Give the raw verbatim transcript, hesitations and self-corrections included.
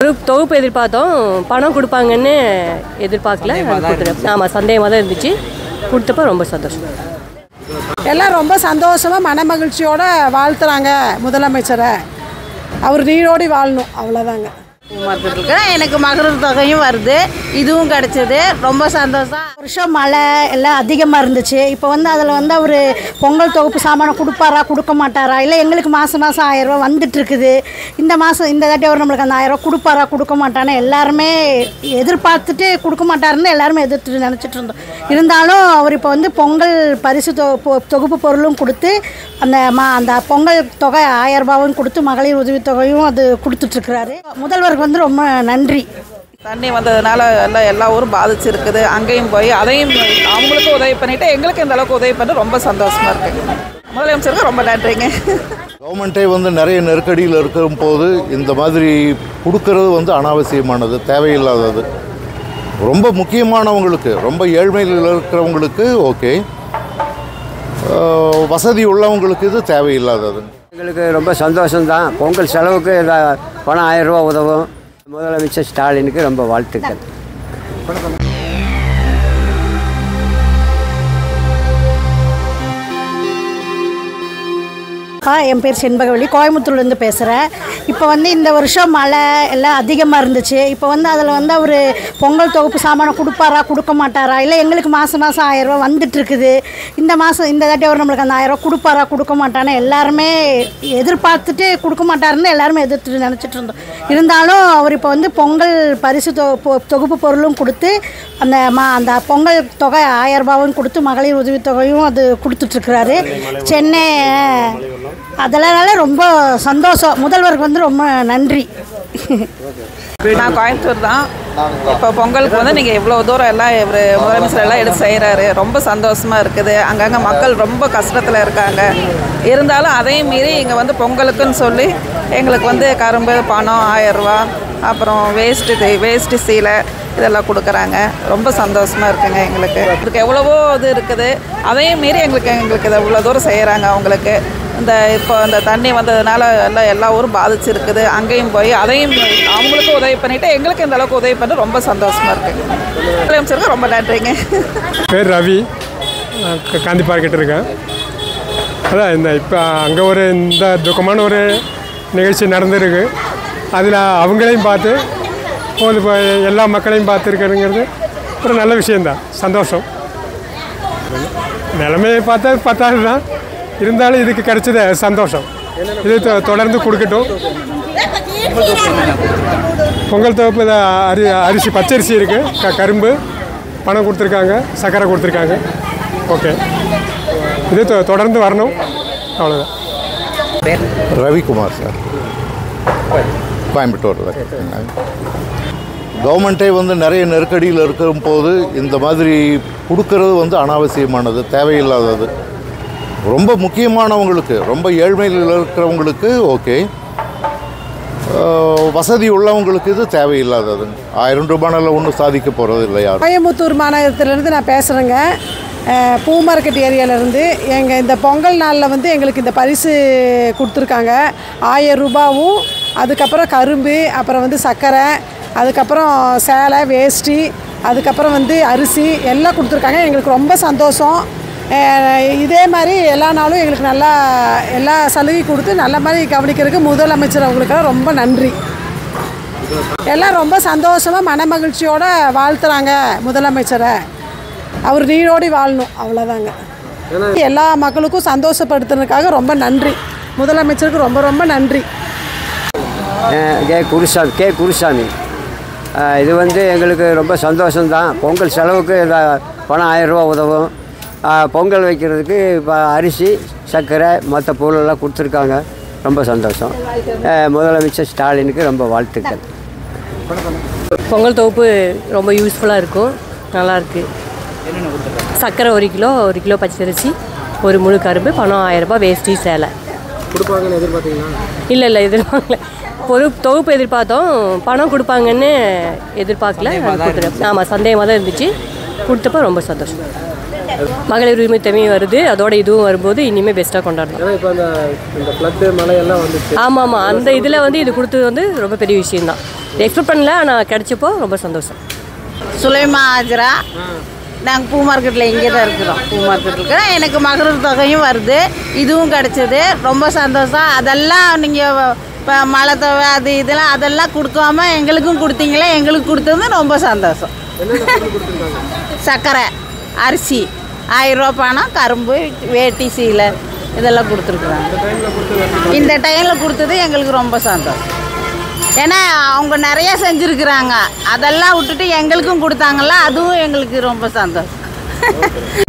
ஒரு தொகுப்பு எதிர்பார்த்தோம், பணம் கொடுப்பாங்கன்னு எதிர்பார்க்கல. ஆமாம், சந்தேகமாக தான் இருந்துச்சு. கொடுத்தப்போ ரொம்ப சந்தோஷம். எல்லாம் ரொம்ப சந்தோஷமாக மன மகிழ்ச்சியோடு வாழ்த்துறாங்க முதலமைச்சரை. அவர் நீரோடி வாழணும், அவ்வளோதாங்க. எனக்கு மகளிர் தொகையும் வருது, இதுவும் கிடைச்சது, ரொம்ப சந்தோஷம். வருஷம் மழை எல்லாம் அதிகமாக இருந்துச்சு. இப்போ வந்து அதில் வந்து அவர் பொங்கல் தொகுப்பு சாமானை கொடுப்பாரா கொடுக்க மாட்டாரா, இல்லை எங்களுக்கு மாதம் மாதம் ஆயிரம் ரூபா வந்துட்டு இருக்குது. இந்த மாதம் இந்த தாட்டி அவர் நம்மளுக்கு அந்த ஆயிரம் ரூபா கொடுப்பாரா கொடுக்க மாட்டான்னு எல்லாருமே எதிர்பார்த்துட்டு கொடுக்க மாட்டாருன்னு எல்லாருமே எதிர்த்து நினச்சிட்டு இருந்தோம். இருந்தாலும் அவர் இப்போ வந்து பொங்கல் பரிசு தொகுப்பு பொருளும் கொடுத்து அந்த மா அந்த பொங்கல் தொகை ஆயிரம் ரூபாவும் கொடுத்து மகளிர் உதவித்தொகையும் அது கொடுத்துட்ருக்கிறாரு. முதல்வர் வந்து ரொம்ப நன்றி. தண்ணி வந்ததுனால எல்லாம் எல்லா ஊரும் பாதிச்சிருக்குது. அங்கேயும் போய் அதையும் அவங்களுக்கும் உதவி பண்ணிவிட்டு எங்களுக்கு இந்த அளவுக்கு உதவி பண்ணி ரொம்ப சந்தோஷமாக இருக்குது. முதலமைச்சருக்கு ரொம்ப நன்றிங்க. கவர்மெண்ட்டே வந்து நிறைய நெருக்கடியில் இருக்கிற போது இந்த மாதிரி கொடுக்கறது வந்து அனாவசியமானது, தேவையில்லாதது. ரொம்ப முக்கியமானவங்களுக்கு, ரொம்ப ஏழ்மையில் இருக்கிறவங்களுக்கு ஓகே, வசதி உள்ளவங்களுக்கு இது தேவையில்லாதது. எங்களுக்கு ரொம்ப சந்தோஷம்தான். பொங்கல் செலவுக்கு பணம் ஆயிரம் ரூபா உதவும். முதலமைச்சர் ஸ்டாலினுக்கு ரொம்ப வாழ்த்துக்கள். என் பேர் செண்பகவள்ளி, கோயம்புத்தூர்லேருந்து பேசுகிறேன். இப்போ வந்து இந்த வருஷம் மழை எல்லாம் அதிகமாக இருந்துச்சு. இப்போ வந்து அதில் வந்து அவர் பொங்கல் தொகுப்பு சாமானை கொடுப்பாரா கொடுக்க மாட்டாரா, இல்லை எங்களுக்கு மாதம் மாதம் ஆயிரம் ரூபா வந்துட்டு இருக்குது. இந்த மாதம் இந்த தாட்டி அவர் நம்மளுக்கு அந்த ஆயிரம் ரூபா கொடுப்பாரா கொடுக்க மாட்டான்னு எல்லாருமே எதிர்பார்த்துட்டு கொடுக்க மாட்டாருன்னு எல்லாருமே எதிர்த்து நினச்சிட்டு இருந்தோம். இருந்தாலும் அவர் இப்போ வந்து பொங்கல் பரிசு தொகுப்பு பொருளும் கொடுத்து அந்த மா அந்த பொங்கல் தொகை ஆயிரம் ரூபாவும் கொடுத்து மகளிர் உதவித்தொகையும் அது கொடுத்துட்ருக்கிறாரு. சென்னை அதனால ரொம்ப சந்தோஷம். முதல்வருக்கு வந்து ரொம்ப நன்றி. நான் கோயம்புத்தூர் தான். இப்போ பொங்கலுக்கு வந்து நீங்கள் இவ்வளோ தூரம் எல்லாம் இவர் முதலமைச்சர் எல்லாம் எடுத்து செய்கிறாரு. ரொம்ப சந்தோஷமாக இருக்குது. அங்கங்கே மக்கள் ரொம்ப கஷ்டத்தில் இருக்காங்க. இருந்தாலும் அதையும் மீறி இங்கே வந்து பொங்கலுக்குன்னு சொல்லி எங்களுக்கு வந்து கரும்பு, பணம், ஆயிரரூவா, அப்புறம் வேஸ்ட்டு வேஸ்ட்டு சீலை இதெல்லாம் கொடுக்குறாங்க. ரொம்ப சந்தோஷமாக இருக்குங்க. எங்களுக்கு இதுக்கு எவ்வளவோ இது இருக்குது. அதையும் மீறி எங்களுக்கு எங்களுக்கு இதை இவ்வளோ தூரம் செய்கிறாங்க. அவங்களுக்கு இந்த இப்போ இந்த தண்ணி வந்ததுனால எல்லாம் எல்லா ஊரும் பாதிச்சிருக்குது. அங்கேயும் போய் அதையும் அவங்களுக்கும் உதவி பண்ணிவிட்டு எங்களுக்கு இந்த அளவுக்கு உதவி பண்ணி ரொம்ப சந்தோஷமாக இருக்குங்க. முதலமைச்சருக்கு ரொம்ப நன்றிங்க. பேர் ரவி, காந்தி பார்க்கிட்ட இருக்கேன். அதான் இந்த இப்போ அங்கே ஒரு இந்த துக்கமான ஒரு நிகழ்ச்சி நடந்துருக்கு. அதில் அவங்களையும் பார்த்து போது எல்லா மக்களையும் பார்த்துருக்குறதுங்கிறது ஒரு நல்ல விஷயந்தான், சந்தோஷம். நிலைமையை பார்த்தா பத்தாது தான், இருந்தாலும் இதுக்கு கிடைச்சது சந்தோஷம். இது தொடர்ந்து கொடுக்கட்டும். பொங்கல் தொகுப்பு அரி அரிசி பச்சரிசி இருக்குது, க கரும்பு, பணம் கொடுத்துருக்காங்க, சர்க்கரை கொடுத்துருக்காங்க. ஓகே, இது தொடர்ந்து வரணும், அவ்வளோதான். ரவிக்குமார் சார், கோயம்புத்தூரில். கவர்மெண்ட்டே வந்து நிறைய நெருக்கடியில் இருக்கிற போது இந்த மாதிரி கொடுக்கறது வந்து அனாவசியமானது, தேவையில்லாதது. ரொம்ப முக்கியமானவங்களுக்கு, ரொம்ப ஏழ்மையில் இருக்கிறவங்களுக்கு ஓகே, வசதி உள்ளவங்களுக்கு இது தேவையில்லாதது. ஆயிரம் ரூபாயில் ஒன்றும் சாதிக்க போகிறது இல்லை யாரும். கோயம்புத்தூர் மாநகரத்துலேருந்து நான் பேசுகிறேங்க. பூ மார்க்கெட் ஏரியாவிலேருந்து. எங்கள் இந்த பொங்கல் நாளில் வந்து எங்களுக்கு இந்த பரிசு கொடுத்துருக்காங்க. ஆயிரம் ரூபாவும், அதுக்கப்புறம் கரும்பு, அப்புறம் வந்து சர்க்கரை, அதுக்கப்புறம் சேலை, வேஷ்டி, அதுக்கப்புறம் வந்து அரிசி எல்லாம் கொடுத்துருக்காங்க. எங்களுக்கு ரொம்ப சந்தோஷம். இதே மாதிரி எல்லா நாளும் எங்களுக்கு நல்லா எல்லா சலுகை கொடுத்து நல்ல மாதிரி கவனிக்கிறதுக்கு முதலமைச்சர் அவங்களுக்கெல்லாம் ரொம்ப நன்றி. எல்லாம் ரொம்ப சந்தோஷமாக மன மகிழ்ச்சியோடு வாழ்த்துறாங்க முதலமைச்சரை. அவர் நீரோடி வாழணும், அவ்வளோதாங்க. எல்லா மக்களுக்கும் சந்தோஷப்படுத்துறதுக்காக ரொம்ப நன்றி. முதலமைச்சருக்கு ரொம்ப ரொம்ப நன்றி. கே குருசாமி கே குருசாமி இது வந்து எங்களுக்கு ரொம்ப சந்தோஷம்தான். பொங்கல் செலவுக்கு பணம் ஆயிரம் ரூபா உதவும். பொங்கல் வைக்கிறதுக்கு இப்போ அரிசி, சர்க்கரை, மற்ற பொருளெல்லாம் கொடுத்துருக்காங்க. ரொம்ப சந்தோஷம். முதலமைச்சர் ஸ்டாலினுக்கு ரொம்ப வாழ்த்துக்கள். பொங்கல் தொகுப்பு ரொம்ப யூஸ்ஃபுல்லாக இருக்கும், நல்லாயிருக்கு. சர்க்கரை ஒரு கிலோ, ஒரு கிலோ பச்சரிசி, ஒரு முழு கரும்பு, பணம் ஆயிரம் ரூபாய், வேஷ்டி, சேலை கொடுப்பாங்கன்னு எதிர்பார்த்தீங்களா? இல்லை இல்லை எதிர்பார்க்கல. ஒரு தொகுப்பு எதிர்பார்த்தோம், பணம் கொடுப்பாங்கன்னு எதிர்பார்க்கல. ஆமாம், சந்தேகமாக தான் இருந்துச்சு. கொடுத்தப்போ ரொம்ப சந்தோஷம். மகளிர் உரிமை தொகையும் வருது, அதோட இதுவும் வரும்போது இனிமேல் பெஸ்ட்டாக கொண்டாடலாம். ஏன்னா இப்போ அந்த இந்த ஃப்ளட்டு மழை எல்லாம் வந்துச்சு. ஆமாம் ஆமாம், அந்த இதில் வந்து இது கொடுத்தது வந்து ரொம்ப பெரிய விஷயம்தான். எக்ஸ்பெக்ட் பண்ணல, ஆனால் கிடைச்சப்போ ரொம்ப சந்தோஷம். சுலைமா ஆஜரா, நாங்கள் பூ மார்க்கெட்டில் இங்கே தான் இருக்கிறோம். பூ மார்க்கெட்டில் இருக்கிறோம். எனக்கு மகளிர் தொகையும் வருது, இதுவும் கிடச்சிது, ரொம்ப சந்தோஷம். அதெல்லாம் நீங்கள் இப்போ மழை தொகை அது இதெல்லாம் அதெல்லாம் கொடுக்காம எங்களுக்கும் கொடுத்தீங்களே, எங்களுக்கு கொடுத்தது ரொம்ப சந்தோஷம். சர்க்கரை, அரிசி, ஆயிரரூபா பணம், கரும்பு, வேட்டி, சீலை இதெல்லாம் கொடுத்துருக்குறாங்க. இந்த டைமில் கொடுத்தது எங்களுக்கு ரொம்ப சந்தோஷம். ஏன்னா அவங்க நிறையா செஞ்சுருக்குறாங்க, அதெல்லாம் விட்டுட்டு எங்களுக்கும் கொடுத்தாங்கல்ல, அதுவும் எங்களுக்கு ரொம்ப சந்தோஷம்.